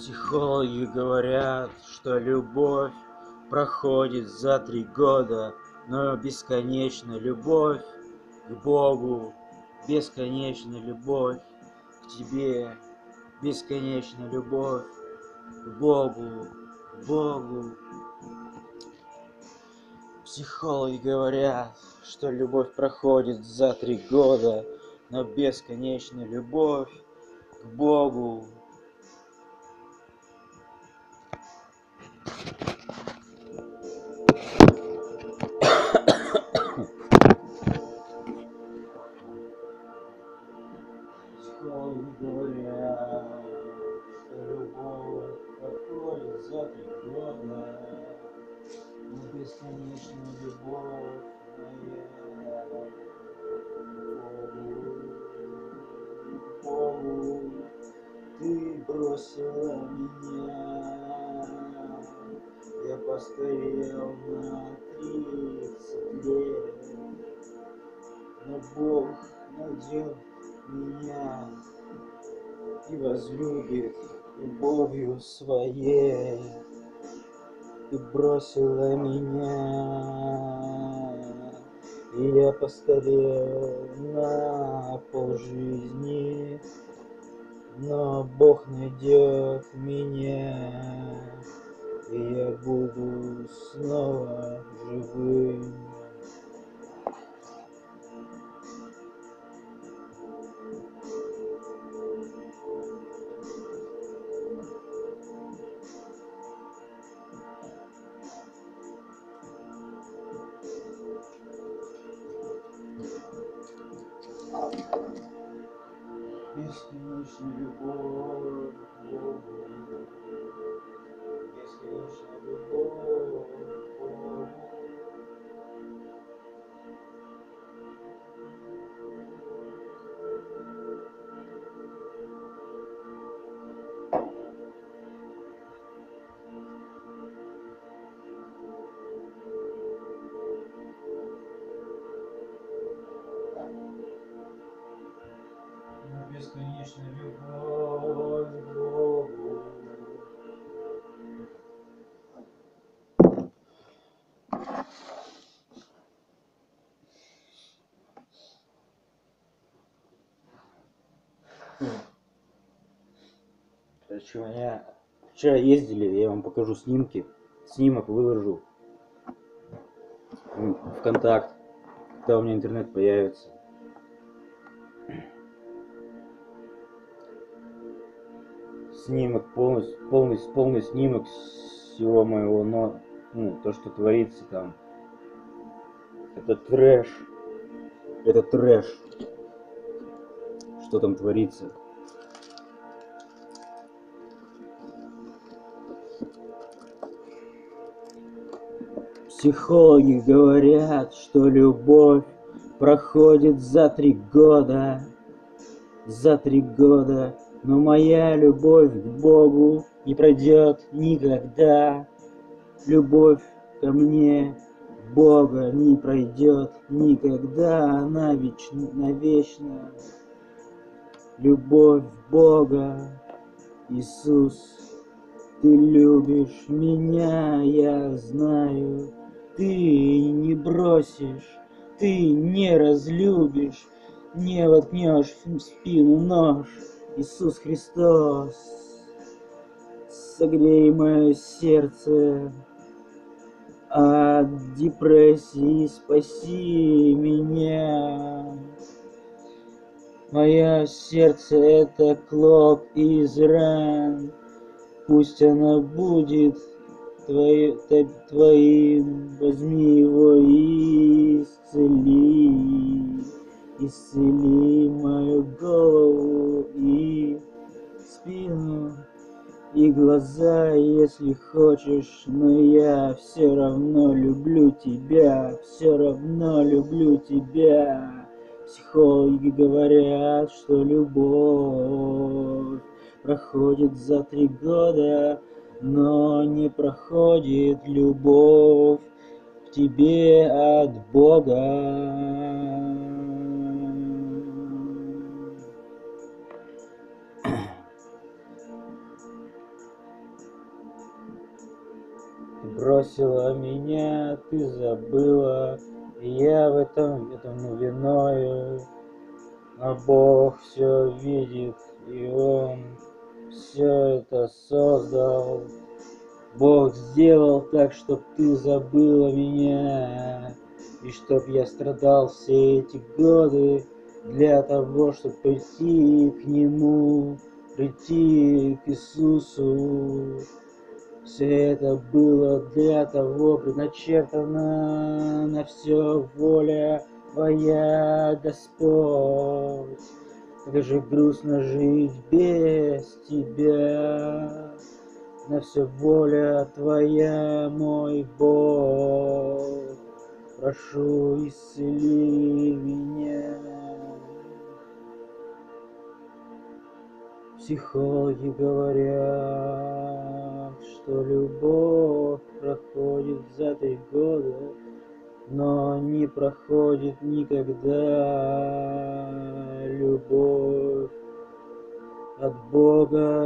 Психологи говорят, что любовь проходит за 3 года, но бесконечная любовь к Богу, бесконечная любовь к тебе, бесконечная любовь к Богу, к Богу. Психологи говорят, что любовь проходит за 3 года, но бесконечная любовь к Богу. Психологи говорят, что любовь проходит за 3 года, но бесконечная любовь моя к Богу. Ты бросила меня, я постарел на 30 лет, но Бог найдет меня и возлюбит любовью своей. Ты бросила меня, и я постарел на полжизни, но Бог найдет меня, и я буду снова живым. Бесконечная любовь к Богу, бесконечная любовь к Богу. Бесконечная любовь к Богу. Короче, у меня вчера ездили, я вам покажу снимки. Снимок выложу в ВКонтакт, когда у меня интернет появится. Снимок, полный снимок всего моего, но то, что творится там. Это трэш. Это трэш. Что там творится? Психологи говорят, что любовь проходит за 3 года. За 3 года. Но моя любовь к Богу не пройдет никогда. Любовь ко мне Бога не пройдет никогда. Она навечно. Любовь Бога, Иисус, ты любишь меня, я знаю. Ты не бросишь, ты не разлюбишь, не воткнешь в спину нож. Иисус Христос, согрей мое сердце от депрессии, спаси меня. Мое сердце это клок из ран, пусть оно будет твоим, возьми его и исцели мою голову и спину и глаза, если хочешь, но я все равно люблю тебя, все равно люблю тебя. Психологи говорят, что любовь проходит за 3 года, но не проходит любовь к тебе от Бога. Ты бросила меня, ты забыла, и я в этому виною. Но Бог все видит, и Он все это создал. Бог сделал так, чтоб ты забыла меня, и чтоб я страдал все эти годы для того, чтобы прийти к Нему, прийти к Иисусу. Все это было для того предначертано, на все воля Твоя, Господь. Как же грустно жить без Тебя, на все воля Твоя, мой Бог. Прошу, исцели меня. Психологи говорят, что любовь проходит за 3 года, но не проходит никогда любовь от Бога,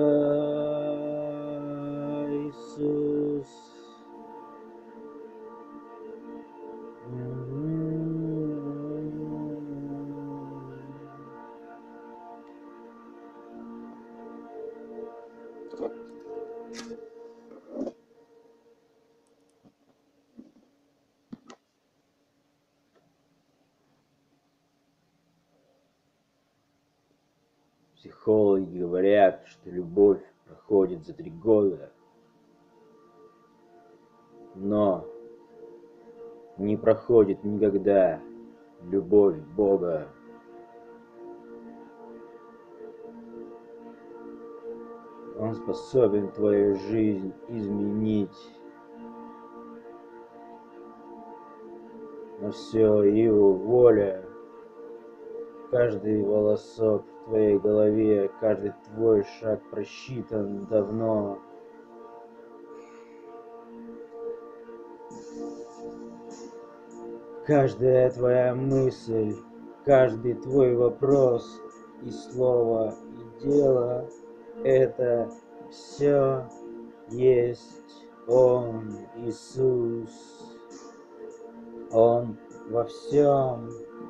Иисус. Психологи говорят, что любовь проходит за 3 года, но не проходит никогда любовь Бога. Он способен твою жизнь изменить, но все его воля. Каждый волосок в твоей голове, каждый твой шаг просчитан давно. Каждая твоя мысль, каждый твой вопрос и слово, и дело — это все есть Он, Иисус. Он во всем.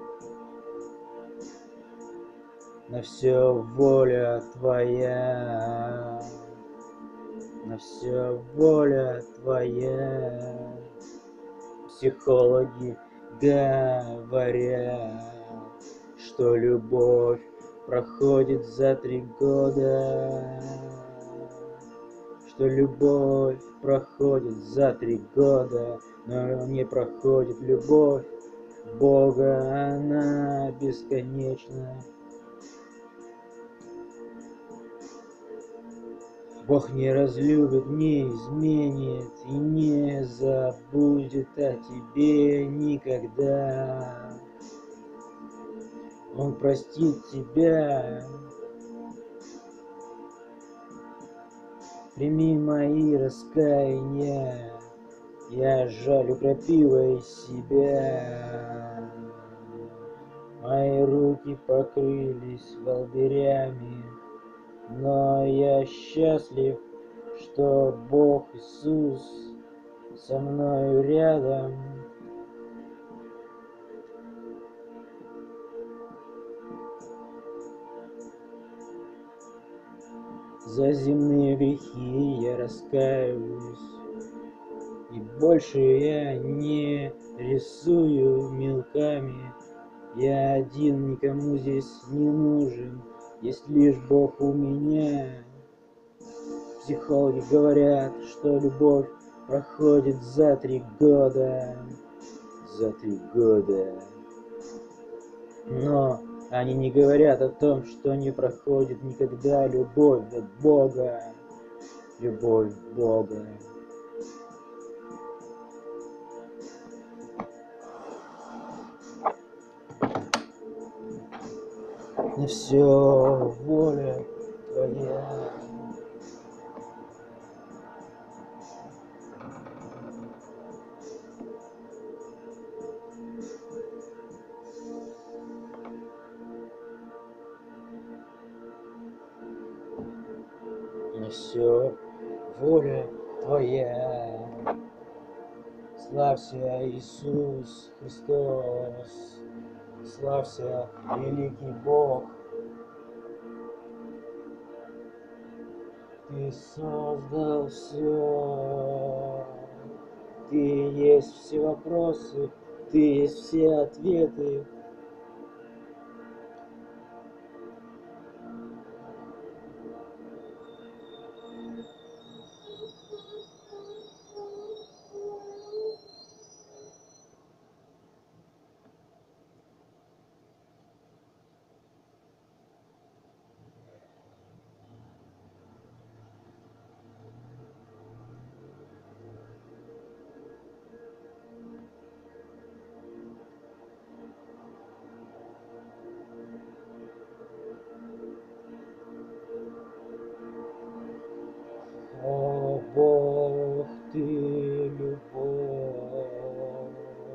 На все воля Твоя, на все воля Твоя. Психологи говорят, что любовь проходит за 3 года, что любовь проходит за 3 года, но не проходит любовь Бога, она бесконечна. Бог не разлюбит, не изменит и не забудет о тебе никогда. Он простит тебя. Прими мои раскаяния, я жалю крапивой себя. Мои руки покрылись волдырями, но я счастлив, что Бог Иисус со мною рядом. За земные грехи я раскаиваюсь, и больше я не рисую мелками. Я один, никому здесь не нужен, есть лишь Бог у меня. Психологи говорят, что любовь проходит за 3 года, за 3 года. Но они не говорят о том, что не проходит никогда любовь от Бога, любовь Бога. На все воля Твоя. На все воля Твоя. Славься, Иисус Христос, славься, великий Бог. Ты создал все, ты есть все вопросы, ты есть все ответы. О, Бог, ты любовь,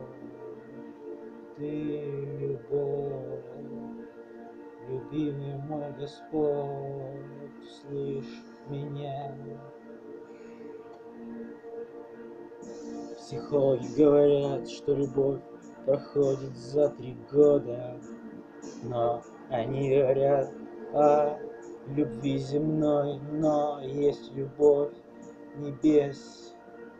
ты любовь, любимый мой Господь, слышь меня. Психологи говорят, что любовь проходит за 3 года, но они говорят о любви земной, но есть любовь небес.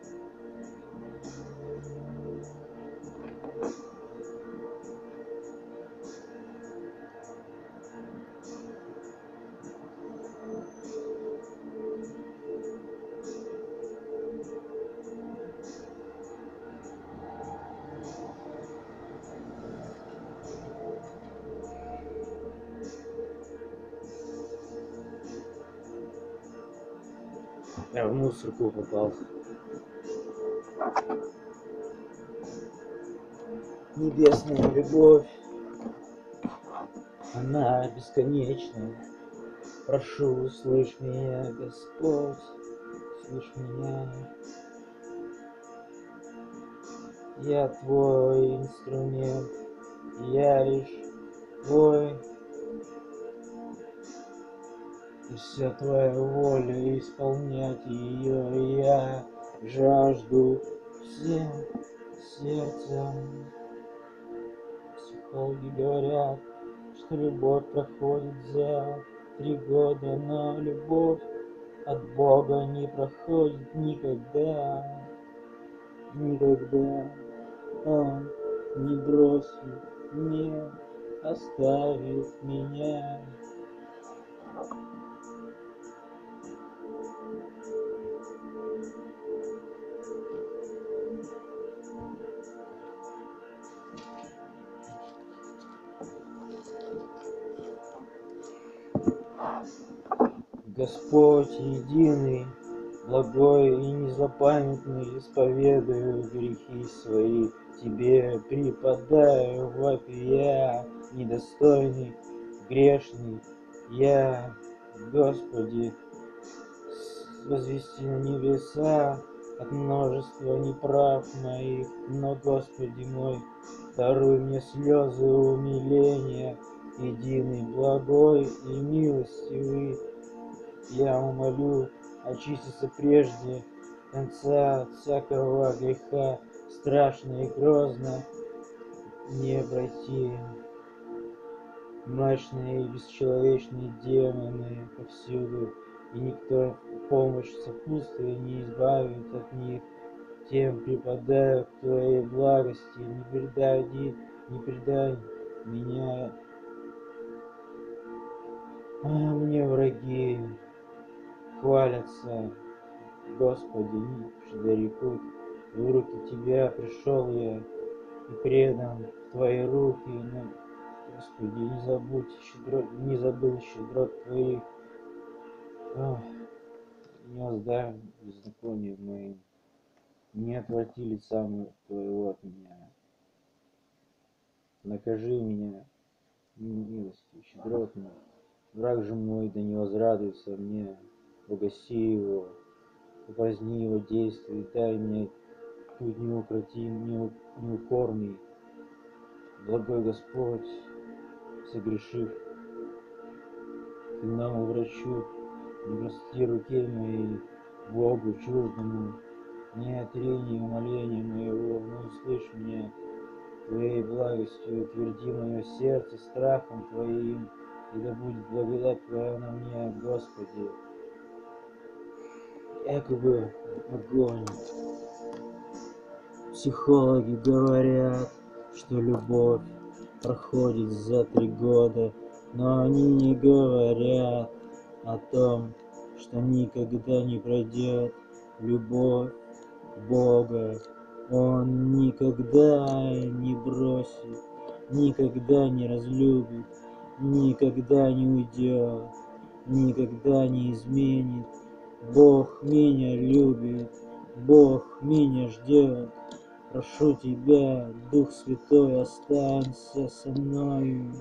Я в мусорку попал. Небесная любовь, она бесконечна. Прошу, услышь меня, Господь, услышь меня. Я твой инструмент, я лишь твой. И вся твоя воля исполнять ее я жажду всем сердцем. Психологи говорят, что любовь проходит за 3 года, но любовь от Бога не проходит никогда. Никогда Он не бросит, не оставит меня. Господь единый, благой и незапамятный, исповедую грехи свои, Тебе преподаю вопия, недостойный, грешный я, Господи, возвести на небеса от множества неправ моих, но, Господи мой, даруй мне слезы умиления, единый, благой и милостивый. Я умолю очиститься прежде конца от всякого греха, страшно и грозно не пройти. Мрачные и бесчеловечные демоны повсюду, и никто в помощь сопутствия не избавит от них. Тем преподаю к Твоей благости, не предай меня, мне враги хвалятся, Господи, нарекут, в руки Тебя пришел я и предан в Твои руки, но, Господи, не забыл щедрот Твоих, не воздай беззаконию моим, не отврати лица Твоего от меня, накажи меня милостью щедротной, враг же мой да не возрадуется мне, угаси его, упраздни его действия, дай мне путь неукорный, благой Господь, согрешив к иному врачу, не прости руке моей, Богу чуждому, Не отрини умоления моего, но услышь меня Твоей благостью, утверди мое сердце страхом Твоим, и да будет благодать Твоя на мне, Господи. Якобы огонь. Психологи говорят, что любовь проходит за 3 года, но они не говорят о том, что никогда не пройдет любовь Бога. Он никогда не бросит, никогда не разлюбит, никогда не уйдет, никогда не изменит. Бог меня любит, Бог меня ждет. Прошу Тебя, Дух Святой, останься со мною.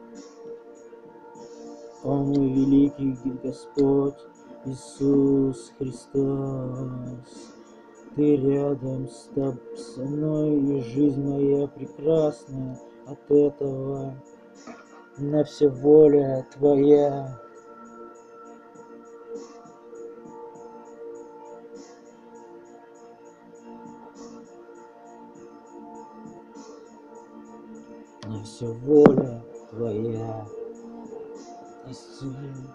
О мой великий Господь Иисус Христос, Ты рядом со мной, и жизнь моя прекрасна от этого. На все воля Твоя. На все воля Твоя. Исцели.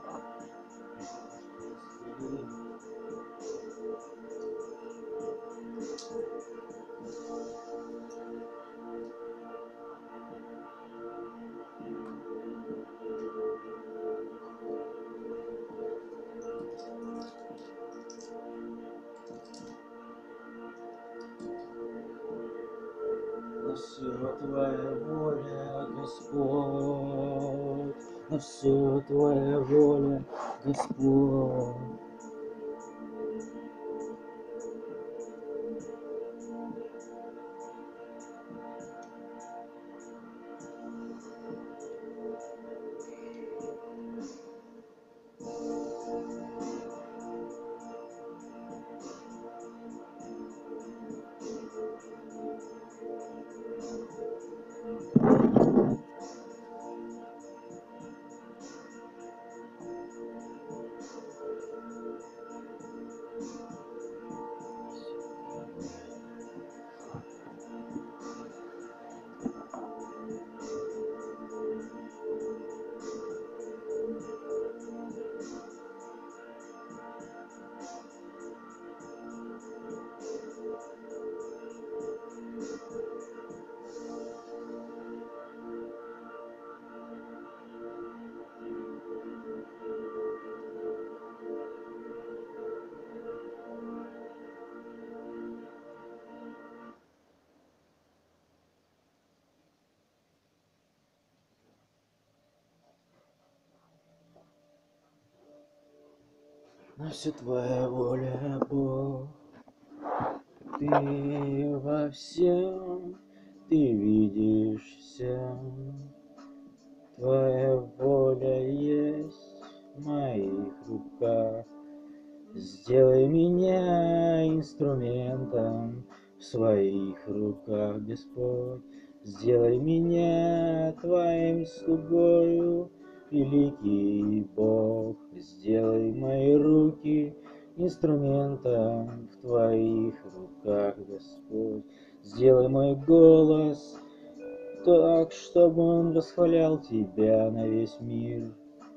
На все Твоя воля, Господь, на все Твоя воля, Господь. На все Твоя воля, Бог. Ты во всем, Ты видишь все. Твоя воля есть в моих руках. Сделай меня инструментом в своих руках, Господь. Сделай меня Твоим слугою, великий Бог. Сделай мои руки инструментом в Твоих руках, Господь. Сделай мой голос так, чтобы он восхвалял Тебя на весь мир.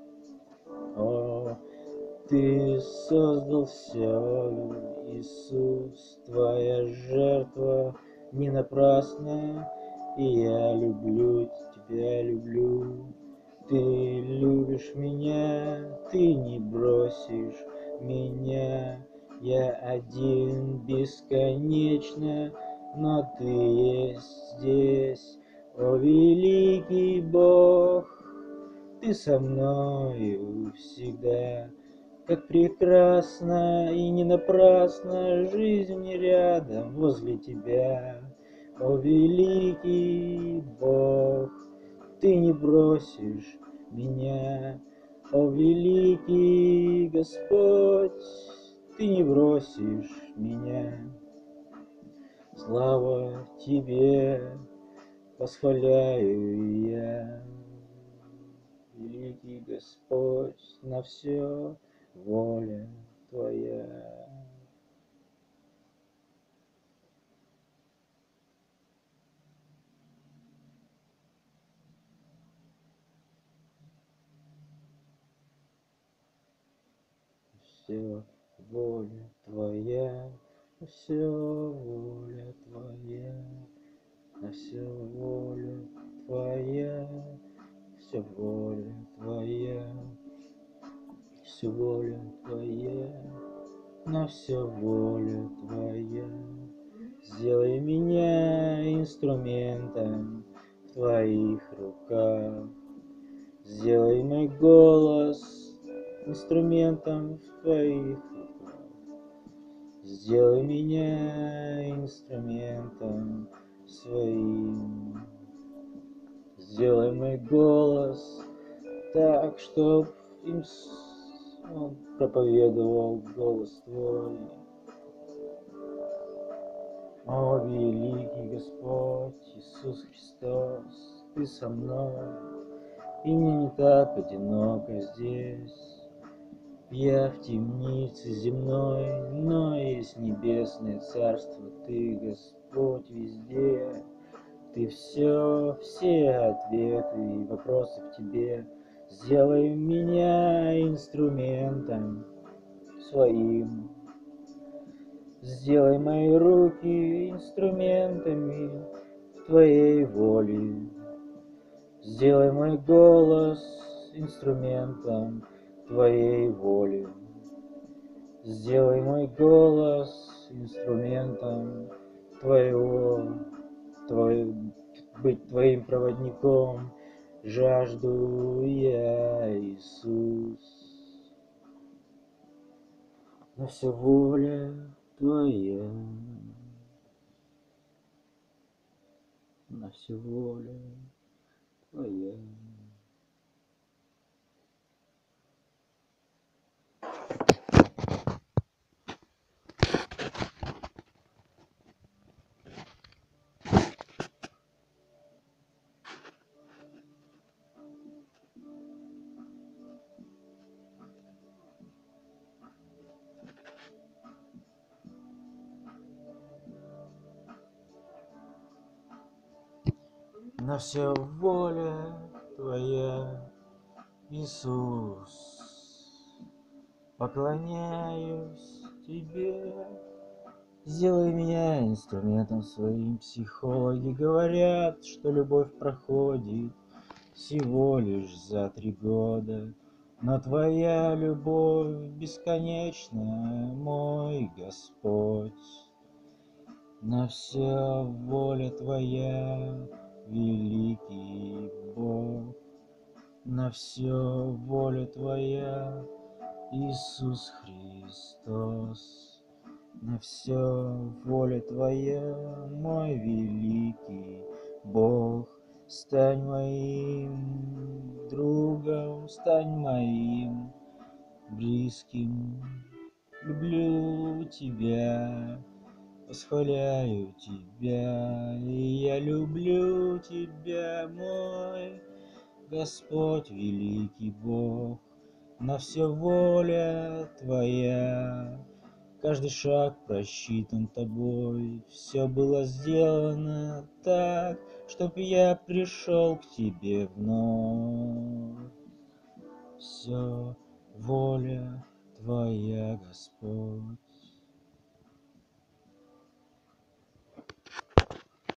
О, Ты создал все, Иисус, Твоя жертва не напрасна, и я люблю Тебя, люблю. Ты любишь меня, Ты не бросишь меня, я один бесконечно, но Ты есть здесь, о великий Бог. Ты со мною всегда, как прекрасна и не напрасна жизнь рядом возле Тебя, о великий Бог. Ты не бросишь меня, о великий Господь, Ты не бросишь меня. Слава Тебе, восхваляю я. Великий Господь, на все воля Твоя. все воля Твоя, на все воля Твоя, на все воля Твоя, все воля Твоя, все воля Твоя, на все воля Твоя. Сделай меня инструментом в Твоих руках. Сделай мой голос инструментом в Твоих руках. Сделай меня инструментом своим. Сделай мой голос так, чтоб им он проповедовал голос Твой. О, великий Господь Иисус Христос, Ты со мной, и мне не так одиноко здесь. Я в темнице земной, но есть небесное царство. Ты, Господь, везде. Ты все ответы и вопросы в Тебе. Сделай меня инструментом своим. Сделай мои руки инструментами в Твоей воле. Сделай мой голос инструментом Твоей воли. Сделай мой голос инструментом быть Твоим проводником. Жажду я, Иисус. На все воля Твоя, на все воля Твоя. На все воля Твоя, Иисус. Поклоняюсь Тебе. Сделай меня инструментом своим. Психологи говорят, что любовь проходит всего лишь за 3 года. Но Твоя любовь бесконечная, мой Господь. На все воля Твоя, великий Бог. На все воля Твоя, Иисус Христос. На все воля Твоя, мой великий Бог. Стань моим другом, стань моим близким. Люблю Тебя, восхваляю Тебя, и я люблю Тебя, мой Господь, великий Бог. На все воля Твоя, каждый шаг просчитан Тобой, все было сделано так, чтоб я пришел к Тебе вновь. Все воля Твоя, Господь.